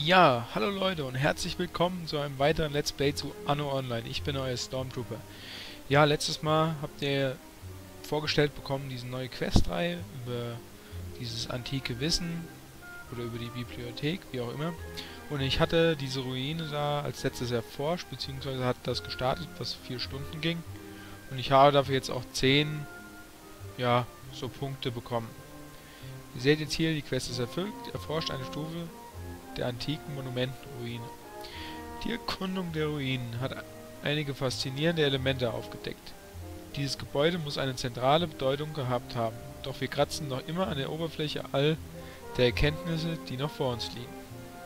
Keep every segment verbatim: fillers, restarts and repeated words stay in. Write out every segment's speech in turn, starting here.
Ja, hallo Leute und herzlich willkommen zu einem weiteren Let's Play zu Anno Online. Ich bin euer Stormtrooper. Ja, letztes Mal habt ihr vorgestellt bekommen diese neue Questreihe über dieses antike Wissen oder über die Bibliothek, wie auch immer. Und ich hatte diese Ruine da als letztes erforscht, beziehungsweise hat das gestartet, was vier Stunden ging. Und ich habe dafür jetzt auch zehn, ja, so Punkte bekommen. Ihr seht jetzt hier, die Quest ist erfüllt, erforscht eine Stufe der antiken Monumentenruine. Die Erkundung der Ruinen hat einige faszinierende Elemente aufgedeckt. Dieses Gebäude muss eine zentrale Bedeutung gehabt haben, doch wir kratzen noch immer an der Oberfläche all der Erkenntnisse, die noch vor uns liegen.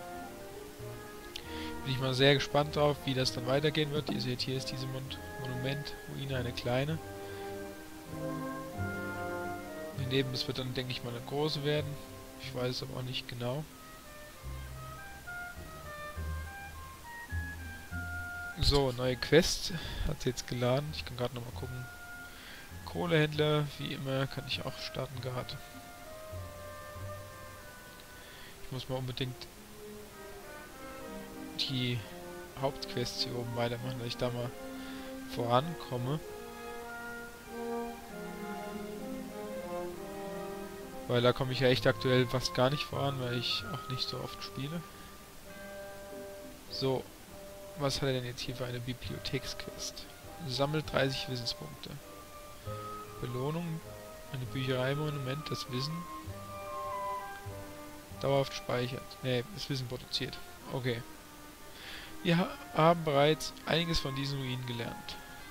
Bin ich mal sehr gespannt drauf, wie das dann weitergehen wird. Ihr seht, hier ist diese Mon Monumentruine, eine kleine. Daneben, das wird dann, denke ich mal, eine große werden. Ich weiß es aber auch nicht genau. So, neue Quest hat sie jetzt geladen. Ich kann gerade nochmal gucken. Kohlehändler, wie immer, kann ich auch starten gerade. Ich muss mal unbedingt die Hauptquest hier oben weitermachen, dass ich da mal vorankomme. Weil da komme ich ja echt aktuell fast gar nicht voran, weil ich auch nicht so oft spiele. So, was hat er denn jetzt hier für eine Bibliotheksquest? Sammelt dreißig Wissenspunkte. Belohnung, eine Bücherei-Monument, das Wissen dauerhaft speichert. Ne, das Wissen produziert. Okay. Wir ha haben bereits einiges von diesen Ruinen gelernt.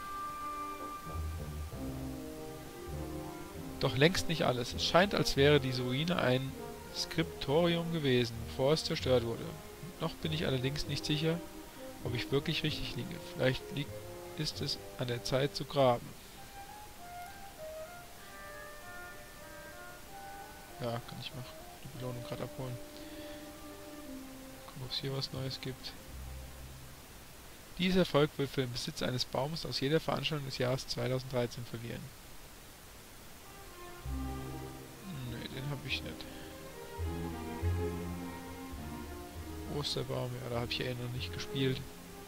Doch längst nicht alles. Es scheint, als wäre diese Ruine ein Skriptorium gewesen, bevor es zerstört wurde. Noch bin ich allerdings nicht sicher, ob ich wirklich richtig liege. Vielleicht liegt, ist es an der Zeit zu graben. Ja, kann ich mal die Belohnung gerade abholen. Gucken, ob es hier was Neues gibt. Dieser Erfolg wird für den Besitz eines Baumes aus jeder Veranstaltung des Jahres zweitausenddreizehn verlieren. Ne, den habe ich nicht. Osterbaum, ja, da habe ich ja eh noch nicht gespielt.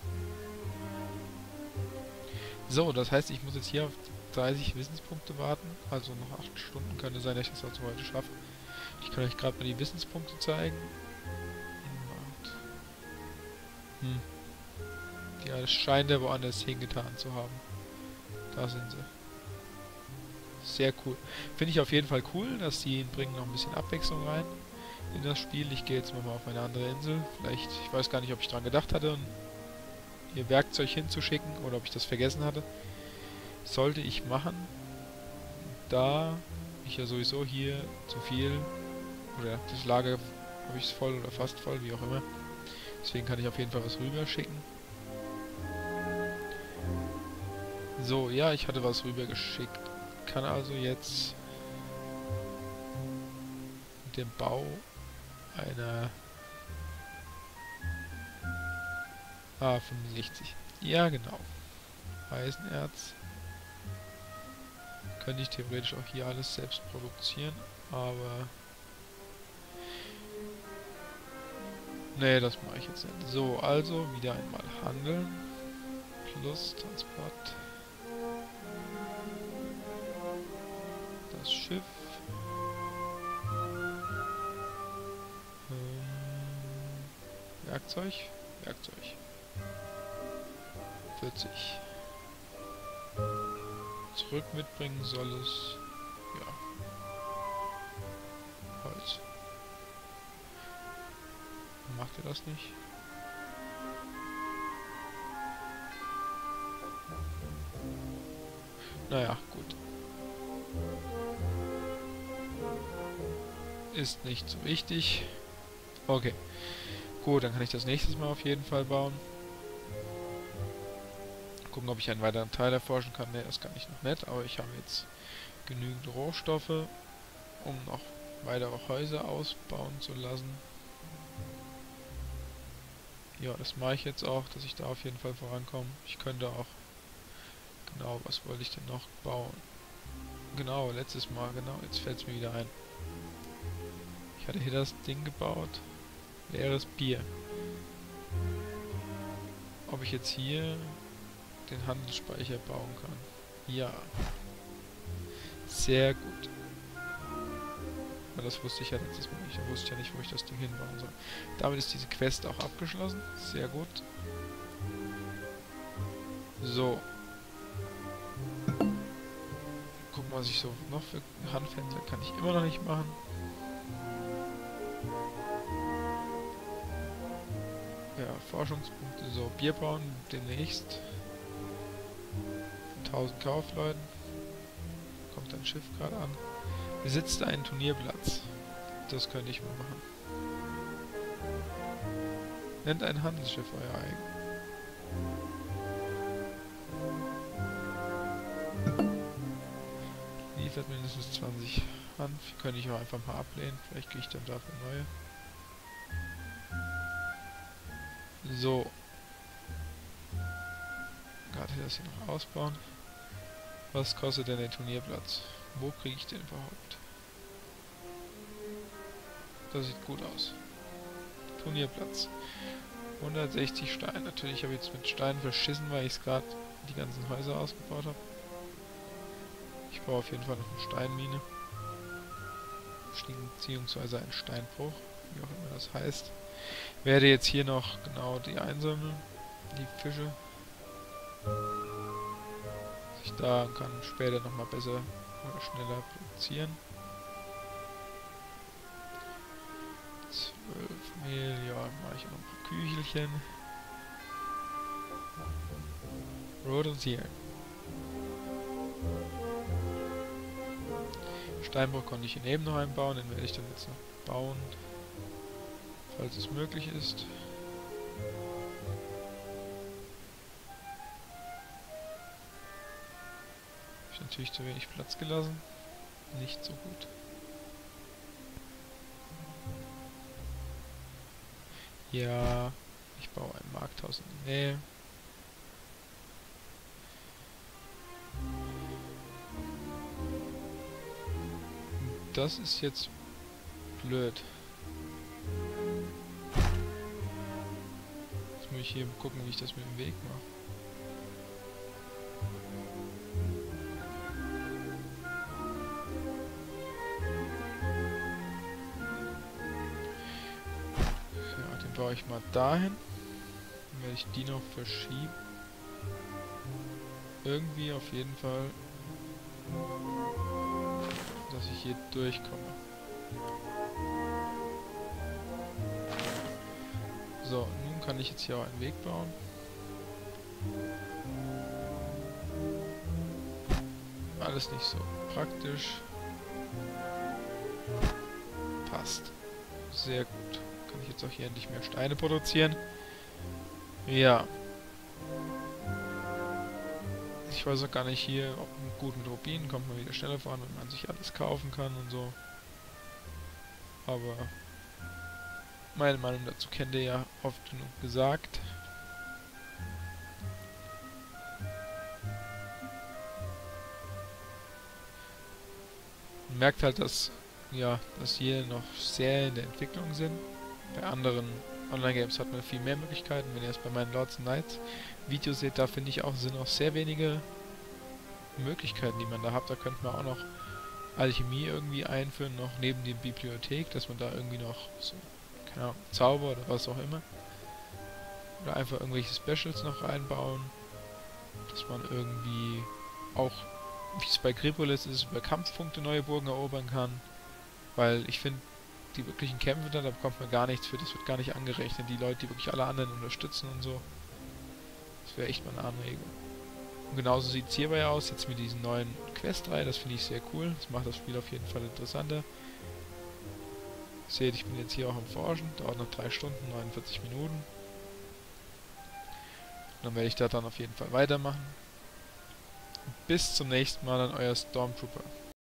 So, das heißt, ich muss jetzt hier auf dreißig Wissenspunkte warten. Also noch acht Stunden könnte sein, dass ich das also heute schaffe. Ich kann euch gerade mal die Wissenspunkte zeigen. Hm. Ja, das scheint er woanders hingetan zu haben. Da sind sie. Sehr cool. Finde ich auf jeden Fall cool, dass die bringen noch ein bisschen Abwechslung rein in das Spiel. Ich gehe jetzt mal auf eine andere Insel. Vielleicht, ich weiß gar nicht, ob ich dran gedacht hatte, ihr Werkzeug hinzuschicken oder ob ich das vergessen hatte. Sollte ich machen, da ich ja sowieso hier zu viel, oder das Lager habe ich es voll oder fast voll, wie auch immer. Deswegen kann ich auf jeden Fall was rüber schicken. So, ja, ich hatte was rüber geschickt. Kann also jetzt mit dem Bau einer Ah, fünfundsechzig. Ja, genau. Eisenerz. Könnte ich theoretisch auch hier alles selbst produzieren, aber... Nee, das mache ich jetzt nicht. So, also wieder einmal handeln. Plus Transport. Das Schiff. Ähm, Werkzeug. Werkzeug. vierzig. Zurück mitbringen soll es. Ja. Holz. Macht ihr das nicht? Naja, gut. Ist nicht so wichtig. Okay. Gut, dann kann ich das nächstes Mal auf jeden Fall bauen. Gucken, ob ich einen weiteren Teil erforschen kann. Ne, das kann ich noch nicht, aber ich habe jetzt genügend Rohstoffe, um noch weitere Häuser ausbauen zu lassen. Ja, das mache ich jetzt auch, dass ich da auf jeden Fall vorankomme. Ich könnte auch... Genau, was wollte ich denn noch bauen? Genau, letztes Mal, genau, jetzt fällt es mir wieder ein. Ich hatte hier das Ding gebaut. Leeres Bier. ob ich jetzt hier den Handelsspeicher bauen kann. Ja. Sehr gut. Aber das wusste ich ja letztes Mal nicht. Da wusste ich ja nicht, wo ich das Ding hinbauen soll. Damit ist diese Quest auch abgeschlossen. Sehr gut. So. Gucken, was ich so noch für Handfenster kann ich immer noch nicht machen. Ja, Forschungspunkte. So, Bier bauen demnächst. tausend Kaufleuten. Kommt ein Schiff gerade an. Besitzt einen Turnierplatz. Das könnte ich mal machen. Nennt ein Handelsschiff euer eigen. Liefert mindestens zwanzig Hanf. Könnte ich auch einfach mal ablehnen. Vielleicht kriege ich dann dafür neue. So. Gerade das hier noch ausbauen. Was kostet denn der Turnierplatz? Wo kriege ich den überhaupt? Das sieht gut aus. Turnierplatz. hundertsechzig Steine. Natürlich habe ich jetzt mit Steinen verschissen, weil ich es gerade die ganzen Häuser ausgebaut habe. Ich baue auf jeden Fall noch eine Steinmine. Beziehungsweise einen Steinbruch, wie auch immer das heißt. Werde jetzt hier noch genau die einsammeln, die Fische. Dass ich da kann später nochmal besser oder schneller produzieren. zwölf Mehl, ja, mache ich noch ein paar Küchelchen. Produzieren. Steinbruch konnte ich hier neben noch einbauen, den werde ich dann jetzt noch bauen, falls es möglich ist. Habe ich natürlich zu wenig Platz gelassen. Nicht so gut. Ja, ich baue ein Markthaus in der Nähe. Das ist jetzt blöd. Jetzt muss ich hier gucken, wie ich das mit dem Weg mache. Ja, den baue ich mal dahin. Dann werde ich die noch verschieben. Irgendwie auf jeden Fall, dass ich hier durchkomme. So, nun kann ich jetzt hier auch einen Weg bauen. Alles nicht so praktisch. Passt. Sehr gut. Kann ich jetzt auch hier endlich mehr Steine produzieren. Ja. Ich weiß auch gar nicht hier, ob gut mit Rubinen kommt man wieder schneller voran, wenn man sich alles kaufen kann und so. Aber meine Meinung dazu kennt ihr ja oft genug gesagt. Man merkt halt, dass ja, dass hier noch sehr in der Entwicklung sind. Bei anderen Online-Games hat man viel mehr Möglichkeiten. Wenn ihr es bei meinen Lords and Knights Videos seht, da finde ich auch, sind auch sehr wenige Möglichkeiten, die man da hat. Da könnte man auch noch Alchemie irgendwie einführen, noch neben der Bibliothek, dass man da irgendwie noch so, keine Ahnung, Zauber oder was auch immer. Oder einfach irgendwelche Specials noch reinbauen. Dass man irgendwie auch, wie es bei Gripolis ist, über Kampfpunkte neue Burgen erobern kann. Weil ich finde, die wirklichen Kämpfe da, da bekommt man gar nichts für, das wird gar nicht angerechnet. Die Leute, die wirklich alle anderen unterstützen und so. Das wäre echt mal eine Anregung. Und genauso sieht es hierbei aus, jetzt mit diesen neuen Quest-Reihe, das finde ich sehr cool. Das macht das Spiel auf jeden Fall interessanter. Seht, ich bin jetzt hier auch am Forschen, dauert noch drei Stunden, neunundvierzig Minuten. Und dann werde ich da dann auf jeden Fall weitermachen. Bis zum nächsten Mal, dann euer Stormtrooper.